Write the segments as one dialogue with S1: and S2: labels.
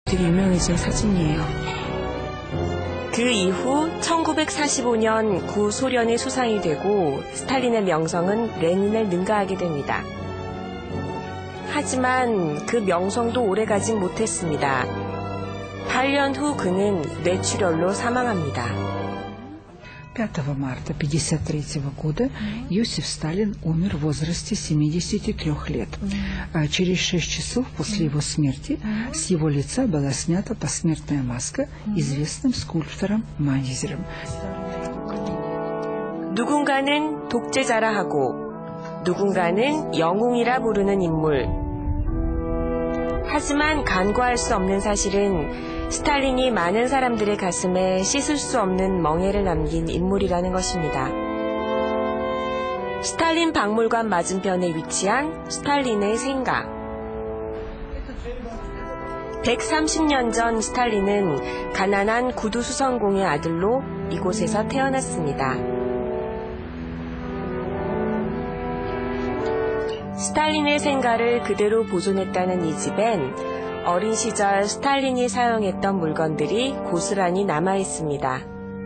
S1: 되게 유명해진 사진이에요.
S2: 그 이후 1945년 구소련의 수상이 되고 스탈린의 명성은 레닌을 능가하게 됩니다. 하지만 그 명성도 오래가진 못했습니다. 8년 후 그는 뇌출혈로 사망합니다.
S3: 5 марта 1953 года Иосиф Сталин умер в возрасте 73 лет. Через 6 часов после его смерти с его лица была снята посмертная маска известным скульптором Манезером.
S2: 누군가는 독재자라 하고 누군가는 영웅이라 부르는 인물. 하지만 간과할 수 없는 사실은 스탈린이 많은 사람들의 가슴에 씻을 수 없는 멍해를 남긴 인물이라는 것입니다. 스탈린 박물관 맞은편에 위치한 스탈린의 생가. 130년 전 스탈린은 가난한 구두수선공의 아들로 이곳에서 태어났습니다. 스탈린의 생가를 그대로 보존했다는 이 집엔 어린 시절 스탈린이 사용했던 물건들이 고스란히 남아있습니다.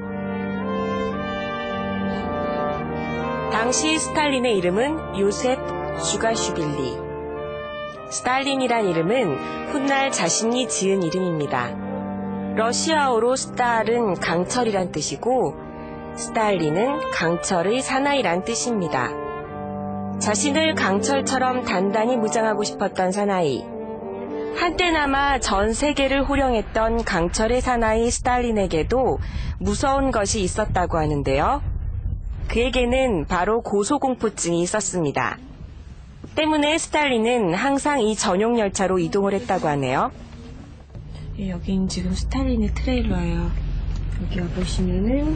S2: 당시 스탈린의 이름은 요셉 주가슈빌리. 스탈린이란 이름은 훗날 자신이 지은 이름입니다. 러시아어로 스탈은 강철이란 뜻이고 스탈린은 강철의 사나이란 뜻입니다. 자신을 강철처럼 단단히 무장하고 싶었던 사나이. 한때나마 전 세계를 호령했던 강철의 사나이 스탈린에게도 무서운 것이 있었다고 하는데요. 그에게는 바로 고소공포증이 있었습니다. 때문에 스탈린은 항상 이 전용 열차로 이동을 했다고 하네요.
S1: 여긴 지금 스탈린의 트레일러예요. 여기 와보시면은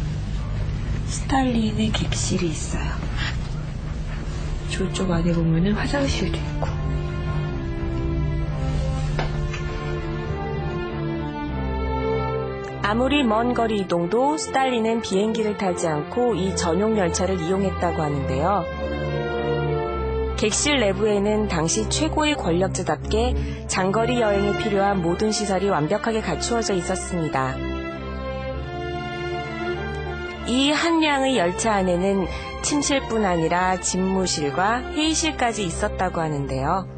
S1: 스탈린의 객실이 있어요. 저쪽 안에 보면은 화장실도 있고.
S2: 아무리 먼 거리 이동도 스탈린은 비행기를 타지 않고 이 전용 열차를 이용했다고 하는데요. 객실 내부에는 당시 최고의 권력자답게 장거리 여행에 필요한 모든 시설이 완벽하게 갖추어져 있었습니다. 이 한량의 열차 안에는 침실뿐 아니라 집무실과 회의실까지 있었다고 하는데요.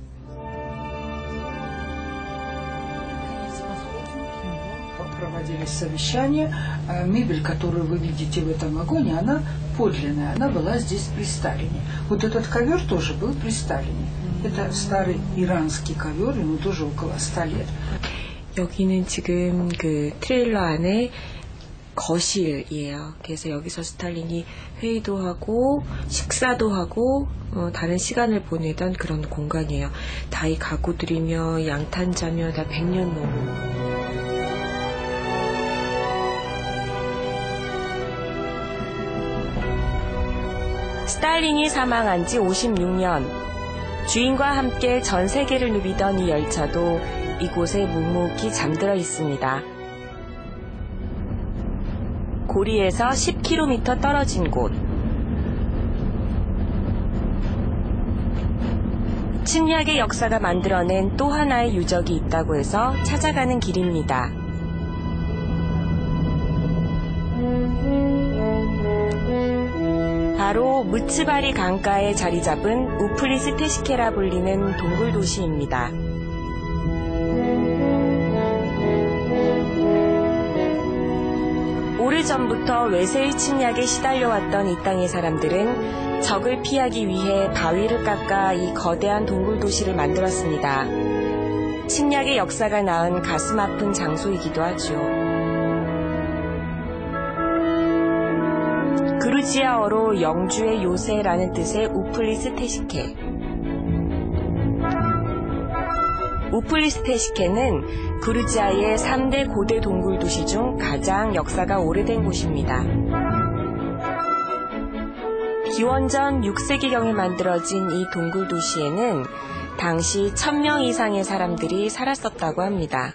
S3: Проводились совещания. Мебель, которую вы видите в этом вагоне, она подлинная, она была здесь при Сталине. Вот этот ковер тоже был при Сталине. Это старый иранский ковер, ему тоже около 100 лет.
S1: 여기는 지금 그 트레일러 안에 거실이에요. 그래서 여기서 스탈린이 회의도 하고 식사도 하고 다른 시간을 보내던 그런 공간이에요. 다 이 가구들이며 양탄자며 다 100년 넘은.
S2: 스탈린이 사망한 지 56년, 주인과 함께 전 세계를 누비던 이 열차도 이곳에 묵묵히 잠들어 있습니다. 고리에서 10km 떨어진 곳. 침략의 역사가 만들어낸 또 하나의 유적이 있다고 해서 찾아가는 길입니다. 바로 무츠바리 강가에 자리 잡은 우플리스테시케라 불리는 동굴 도시입니다. 오래전부터 외세의 침략에 시달려왔던 이 땅의 사람들은 적을 피하기 위해 바위를 깎아 이 거대한 동굴 도시를 만들었습니다. 침략의 역사가 낳은 가슴 아픈 장소이기도 하죠. 그루지아어로 영주의 요새라는 뜻의 우플리스테시케. 우플리스테시케는 그루지아의 3대 고대 동굴 도시 중 가장 역사가 오래된 곳입니다. 기원전 6세기경에 만들어진 이 동굴 도시에는 당시 1000명 이상의 사람들이 살았었다고 합니다.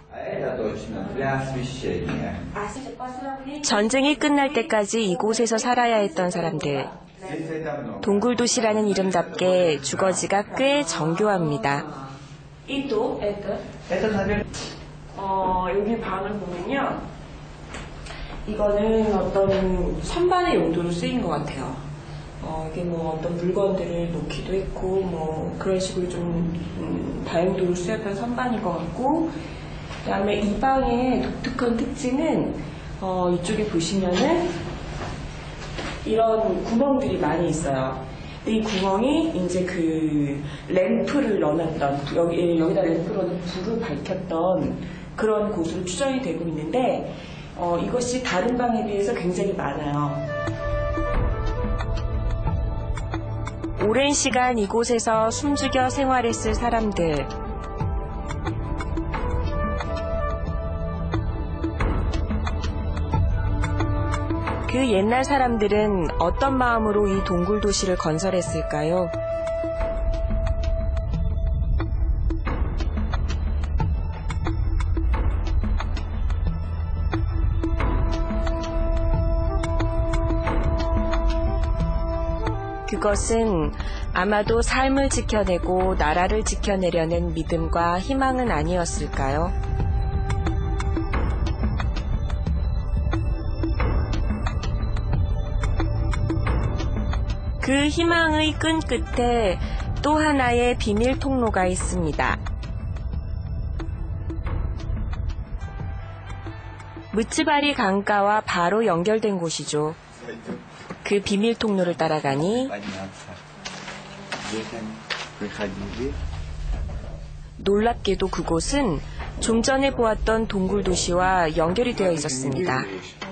S2: 전쟁이 끝날 때까지 이곳에서 살아야 했던 사람들. 동굴 도시라는 이름답게 주거지가 꽤 정교합니다.
S1: 여기 방을 보면요. 이거는 어떤 선반의 용도로 쓰인 것 같아요. 이게 뭐 어떤 물건들을 놓기도 했고, 뭐 그런 식으로 좀 다용도로 쓰였던 선반인 것 같고, 그 다음에 이 방의 독특한 특징은, 이쪽에 보시면은 이런 구멍들이 많이 있어요. 이 구멍이 이제 그 램프를 넣어놨던, 여기다 램프로 불을 밝혔던 그런 곳으로 추정이 되고 있는데, 이것이 다른 방에 비해서 굉장히 많아요.
S2: 오랜 시간 이곳에서 숨죽여 생활했을 사람들. 그 옛날 사람들은 어떤 마음으로 이 동굴 도시를 건설했을까요? 그것은 아마도 삶을 지켜내고 나라를 지켜내려는 믿음과 희망은 아니었을까요? 그 희망의 끈 끝에 또 하나의 비밀 통로가 있습니다. 무츠바리 강가와 바로 연결된 곳이죠. 그 비밀 통로를 따라가니 놀랍게도 그곳은 좀 전에 보았던 동굴 도시와 연결이 되어 있었습니다.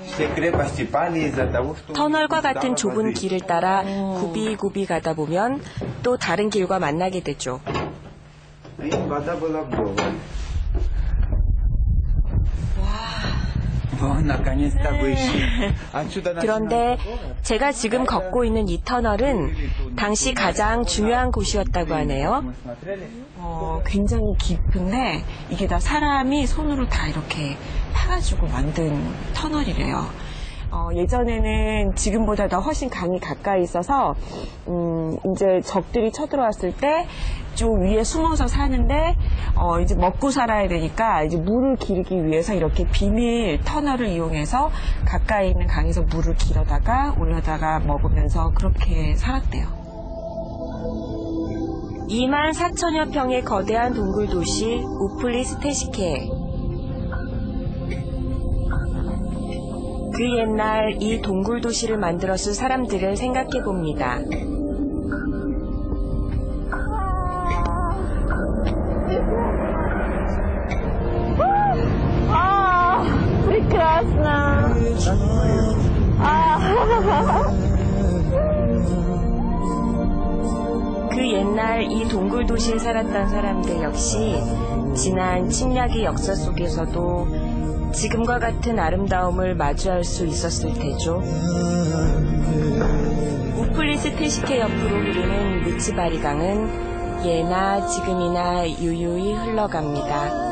S2: 터널과 같은 좁은 길을 따라 굽이굽이 가다 보면 또 다른 길과 만나게 되죠. 그런데 제가 지금 걷고 있는 이 터널은 당시 가장 중요한 곳이었다고 하네요.
S1: 굉장히 깊은데 이게 다 사람이 손으로 다 이렇게 파가지고 만든 터널이래요. 예전에는 지금보다 더 훨씬 강이 가까이 있어서 이제 적들이 쳐들어왔을 때 좀 위에 숨어서 사는데 이제 먹고 살아야 되니까 이제 물을 기르기 위해서 이렇게 비밀 터널을 이용해서 가까이 있는 강에서 물을 길어다가 올려다가 먹으면서 그렇게 살았대요.
S2: 24,000여 평의 거대한 동굴 도시 우플리스테시케. 그 옛날 이 동굴 도시를 만들었을 사람들을 생각해 봅니다. 그 옛날 이 동굴 도시에 살았던 사람들 역시 지난 침략의 역사 속에서도 지금과 같은 아름다움을 마주할 수 있었을 테죠. 우플리스테시케 옆으로 흐르는 무츠바리 강은 예나 지금이나 유유히 흘러갑니다.